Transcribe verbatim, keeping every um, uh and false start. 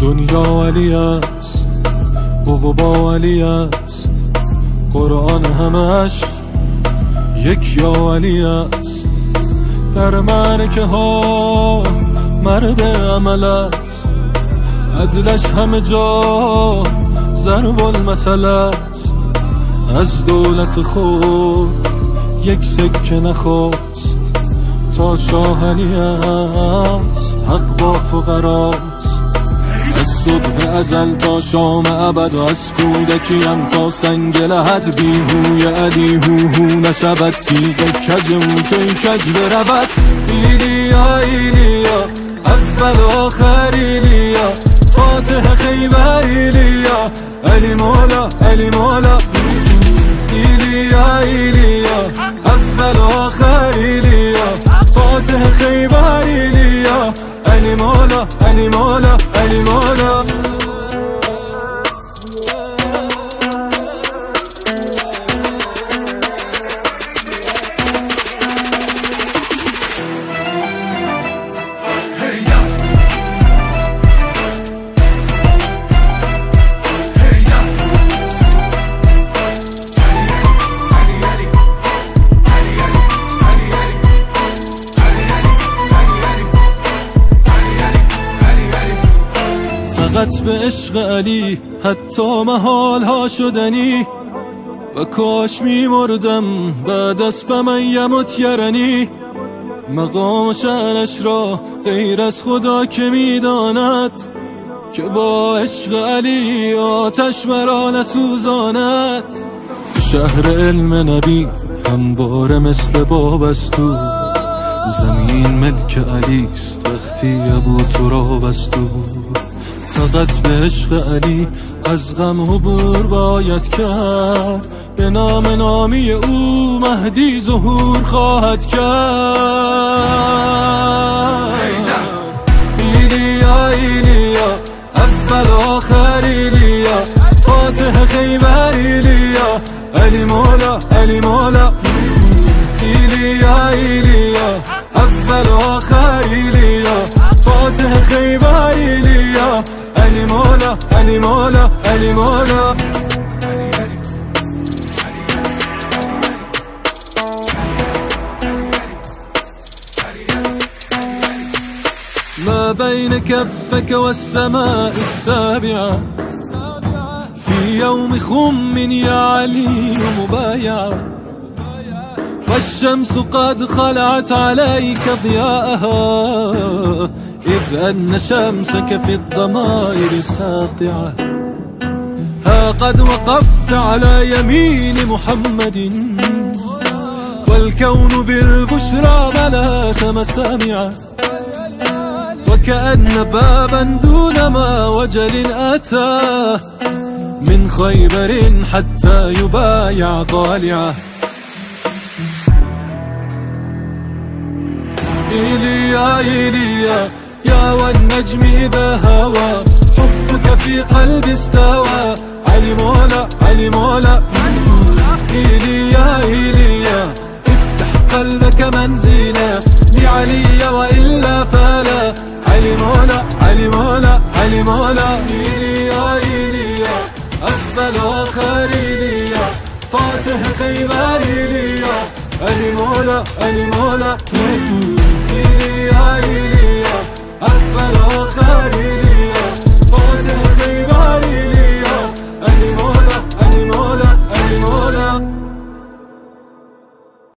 دنیا علی است، عقبا علی است، قرآن همش یک یا علی است. در معرکه ها مرد عمل است، عدلش همه جا ضرب المثل است. از دولت خود یک سکه نخواست، تا شاه علی است، حق با فقراست. از صبح ازل تا شام ابد و از کودکیم تا سنگ لحد، بیهوی علی هو هو نشود، تیغ کج او کی کج برود. ایلیا ایلیا اول و آخر ایلیا، فاتح خیبر ایلیا، علی مولا علی مولا. ایلیا ایلیا اول و آخر ایلیا، فاتح خیبر ایلیا، علی مولا علی مولا علی مولا. فقط به عشق علی حتی محال ها شدنی، و کاش می مردم بعد از فمن یمت یرنی. مقام شأنش را غیر از خدا که می داند، که با عشق علی آتش مرا نسوزاند. شهر علم نبی همواره مثل بابستو، زمین ملک علیست وقتی ابو تراب است. فقط به عشق علی از غم عبور باید کرد، به نام نامی او مهدی ظهور خواهد کرد. ایلیا ایلیا اول و آخر ایلیا، فاتح خیبر ایلیا، علی مولا علی مولا. ایلیا ایلیا اول و آخر ایلیا، فاتح خیبر ایلیا، علی مولا علی مولا علی مولا. ما بين كفك والسماء السابعة، في يوم خم يا علي مبايعة، والشمس قد خلعت عليك ضياءها، إذ أن شمسك في الضمائر ساطعة. ها قد وقفت على يمين محمد، والكون بالبشرى ملأت مسامعه، وكأن بابا دون ما وجل أتاه، من خيبر حتى يبايع ضالعه. إيليا إيليا يا والنجم إذا هوى، حبك في قلبي استوى، علي مولا علي مولا. إيليا إيليا افتح قلبك منزلا لعلي وإلا فلا، علي مولا علي مولا علي مولا. إيليا إيليا أول وآخر إيليا، فاتح خيبر إيليا، علي مولا علي مولا. إيليا إيليا أول وآخر